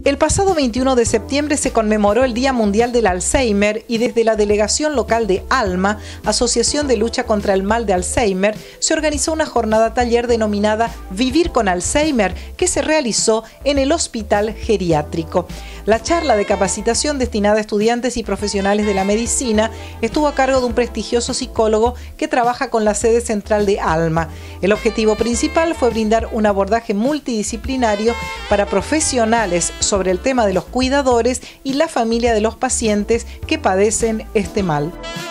El pasado 21 de septiembre se conmemoró el Día Mundial del Alzheimer y desde la delegación local de ALMA, Asociación de Lucha contra el Mal de Alzheimer, se organizó una jornada taller denominada Vivir con Alzheimer, que se realizó en el Hospital Geriátrico. La charla de capacitación destinada a estudiantes y profesionales de la medicina estuvo a cargo de un prestigioso psicólogo que trabaja con la sede central de ALMA. El objetivo principal fue brindar un abordaje multidisciplinario para profesionales sobre el tema de los cuidadores y la familia de los pacientes que padecen este mal.